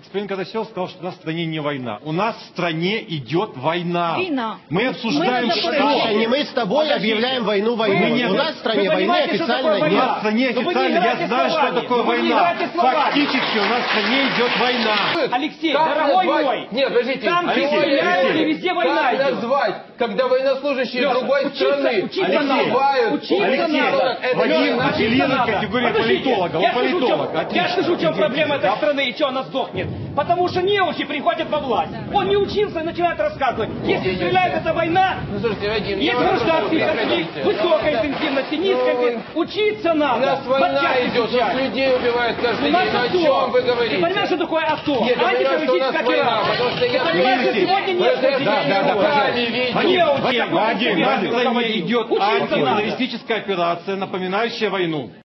господин Кадасев сказал, что у нас в стране не война. У нас в стране идет война. Война. Мы обсуждаем, что... Не мы с тобой объявляем войну войной. У нас в стране войны официально нет. У нас в стране официально, я знаю, что такое война. Фактически у нас в стране идет война. Алексей, дорогой мой, нет, подождите, там Алексей, везде война идет. Назвать, когда военнослужащие другой страны убивают. Вадим апеллирует к категории политолога. Он политолог. Я скажу, в чем проблема этой страны и что она сдохнет. Потому что неучи приходят во власть. Он не учился и начинает рассказывать. Если стреляет, это война. Есть гражданские конфликты, высокой интенсивности, низкой интенсивности. Учиться надо. У нас война идет, нас людей убивают каждый день. О чем вы говорите? Ты понимаешь, что такое АТО? Нет, я понимаю, что у нас война, потому что я сегодня нет. Вадим, в стране идет антитеррористическая операция, напоминающая войну.